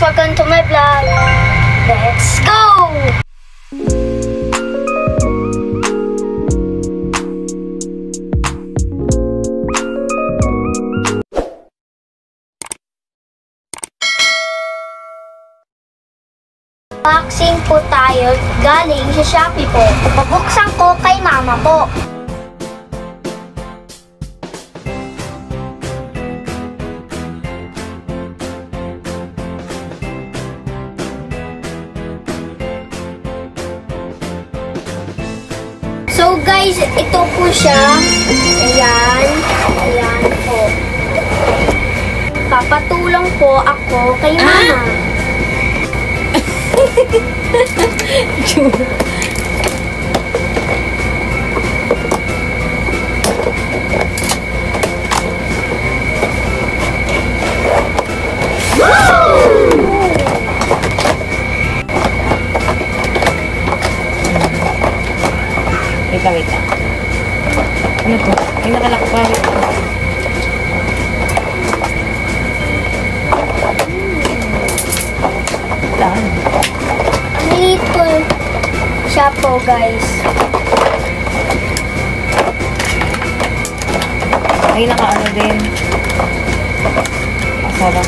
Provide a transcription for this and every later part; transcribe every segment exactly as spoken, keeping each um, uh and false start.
welcome to my vlog. Let's go! Unboxing po tayo galing sa Shopee po. Pabuksan ko kay mama po. So guys, ito po siya. Ayan. Ayan po. Papatulong po ako kay mama. Ah? Wait lang, wait lang. Ano to? Ay, nakalak pa. Wait lang. Lang. Ito siya po, guys. Ay, naka-ano din. Masarap.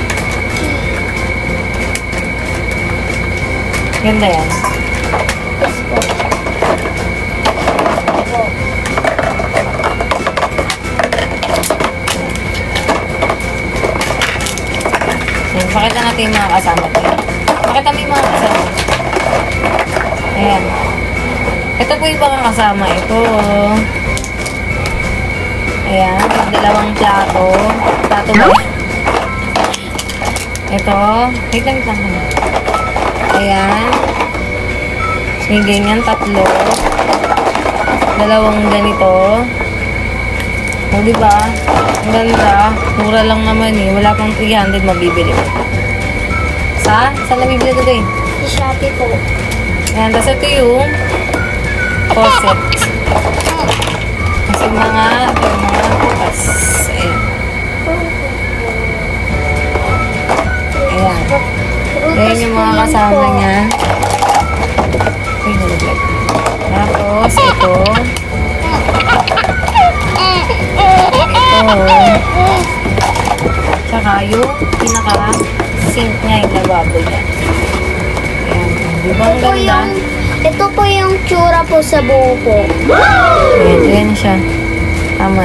Ganda yan. Yes po. Ito. Yan, pakita natin yung mga kasama tayo. Pakita mo yung mga kasama. Ayan. Ito po yung mga kasama. Ito. Ayan. Dalawang plato. Plato ba? Ito. Wait lang, wait lang. Ayan. May ganyan. Tatlo. Dalawang ganito. O, diba? Ang ganda. Mura lang naman eh. Wala pang three hundred mabibili. Sa? Saan nabibili ito eh? Sa Shopee po. Ayan, tapos ito yung faucet. Kasi mga, ito mga bukas. Ayan. Ayan. Ayan yung mga kasama niya. Ay, nalaglag. Tapos, ito. Ito. Tsaka yung pinaka-sink niya, yung lababo niya. Diba ang ganda? Ito po yung tsura po sa buo po. Ayan, ayan siya. Tama.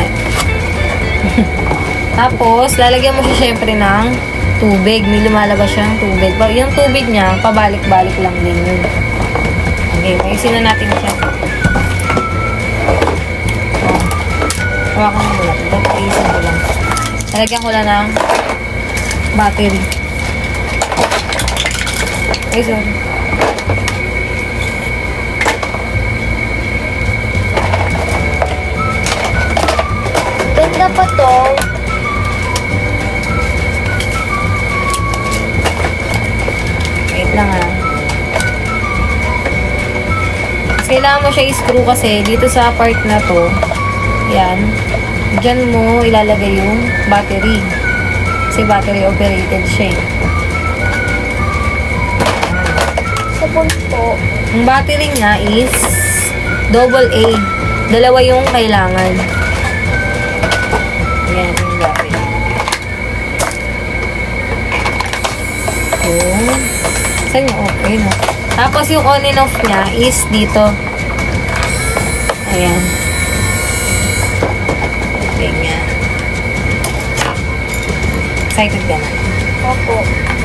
Tapos, lalagyan mo siya syempre ng tubig. May lumalabas siyang tubig. Yung tubig niya, pabalik-balik lang din yun. Okay, ayusin na natin siya. Oh. Hawakan mo mula. Ayusin ko lang. Lalagyan ko lang ng battery. Ay, sorry. Ganda pa to. Wait lang ah. Kailangan mo siya i-screw kasi dito sa part na to, yan, dyan mo ilalagay yung battery. Kasi battery operated siya eh. Sabon po. Ang battery niya is double A. Dalawa yung kailangan. Yan, yung battery. So, saan yung okay, no? Tapos yung on and off niya is dito. Ayan. Ganyan. Excited ka na? Opo.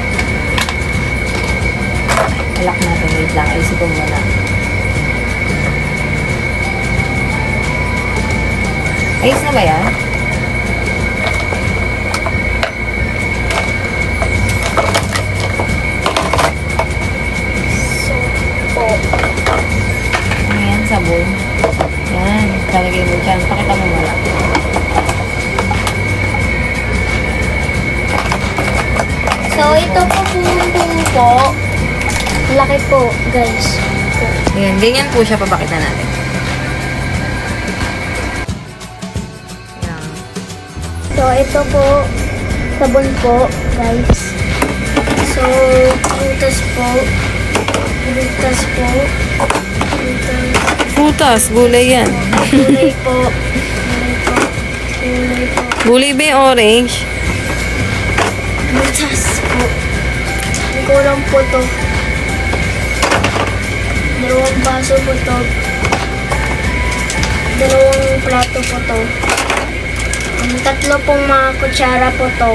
Lock natin. Wait lang. Ayusin ko muna. Ayos na ba yan? Ayan, sabon. Yan, talagay mo dyan. Pakita mo muna. So, ito po po po. Laki po, guys. Ayan, ganyan po siya. Papakita natin. Ayan. So, ito po, sabon po, guys. So, prutas po. Prutas po. Prutas. Prutas, gulay yan. Gulay po. Gulay po. Gulay po. Gulay ba yung orange? Prutas po. Kulang po to. Dalawang baso po to. Dalawang plato po to. Um, tatlo pong mga kutsara po to.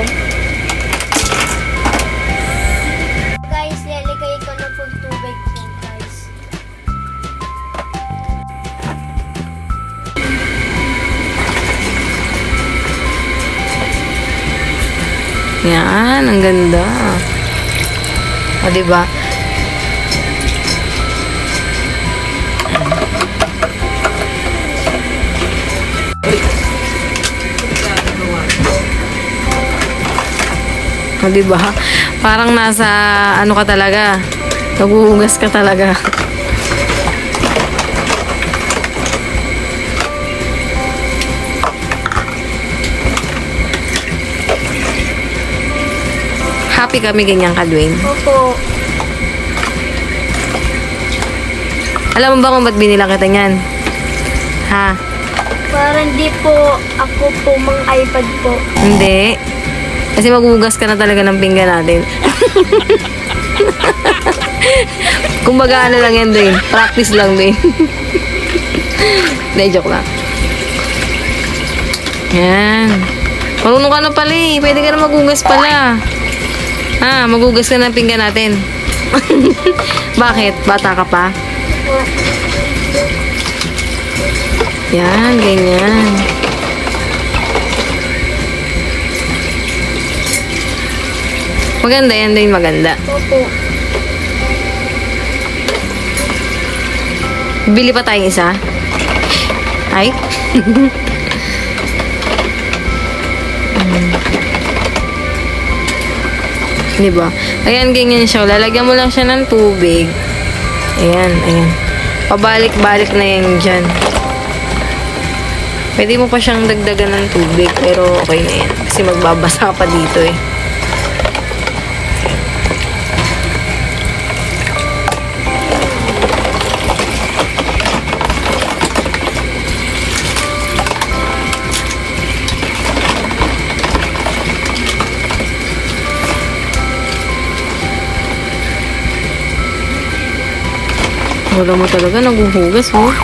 Guys, lalagay ko na po tubig po, guys. Yan, ang ganda. O, diba? O, diba? Parang nasa, ano ka talaga, naguhugas ka talaga. Happy kami ganyan ka, Dwayne. Opo. Alam mo ba kung ba't binilang kita niyan? Ha? Para hindi po ako po mang iPad po. Hindi. Kasi maghugas ka na talaga ng pinggan natin. Kumbaga ano lang yan, Dwayne. Practice lang, Dwayne. Hindi, joke lang. Yan. Marunong ka na pala eh. Pwede ka na maghugas pala. Ha, maghugas ka ng pinggan natin. Bakit? Bata ka pa? Yan, ganyan. Maganda yan din, maganda. Opo. Bili pa tayong isa? Ay? Diba? Ayan, ganyan siya. Lalagyan mo lang siya ng tubig. Ayan, ayan. Pabalik-balik na yan dyan. Pwede mo pa siyang dagdagan ng tubig, pero okay na yan. Kasi magbabasa pa dito eh. Wala mo talaga, naghuhugas mo.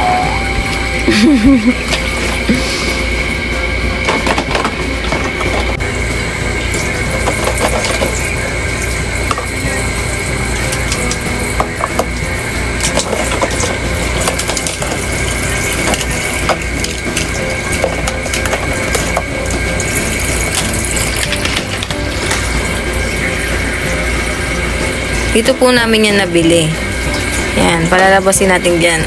Dito po namin yan nabili. Yan, palalabasin natin dyan.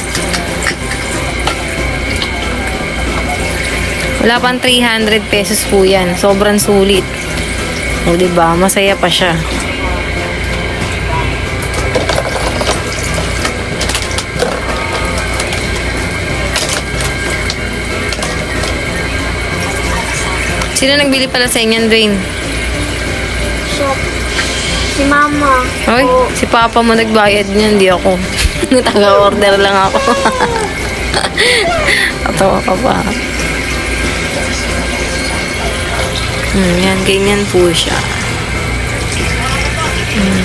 Wala pang three hundred pesos po yan. Sobrang sulit. O, diba? Masaya pa siya. Sino nagbili pala sa inyan, Dwayne? So, si Mama. Hoy, po. si Papa mo nagbayad niyan, hindi ako. Taga-order lang ako. Katawa ka pa. Hmm, yan, ganyan po siya. Hmm.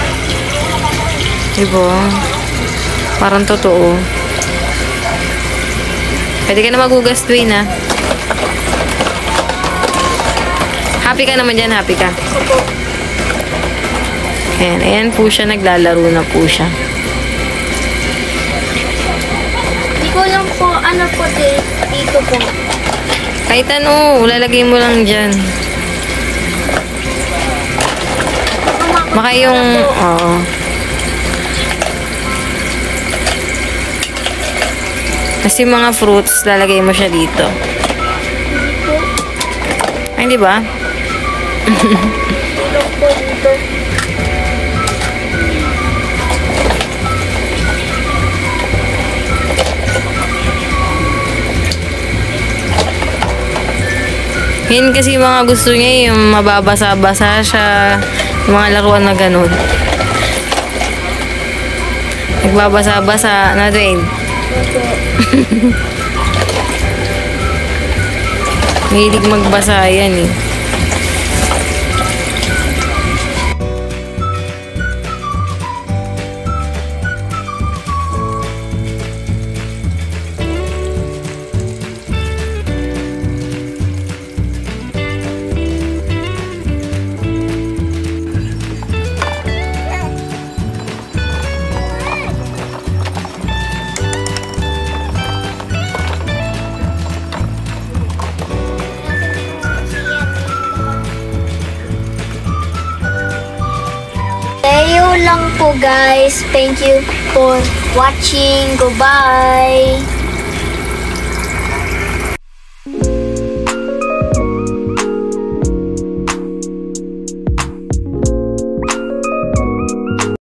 Diba? Parang totoo. Pwede ka na maghugas, Dwayne, ha? Happy ka naman dyan, happy ka. Opo. Ayan, ayan po siya, naglalaro na po siya. Hindi ko lang po, ano po, dito po. Kahit ano, lalagay mo lang dyan. Baka yung, oo. Kasi mga fruits, lalagay mo siya dito. Ay, di ba? Dito po, dito. Yan kasi mga gusto niya, yung mababasa-basa siya. Mga laruan na ganun. Nagbabasa-basa na din. Mahilig magbasa yan eh. Tayo lang po guys. Thank you for watching. Goodbye.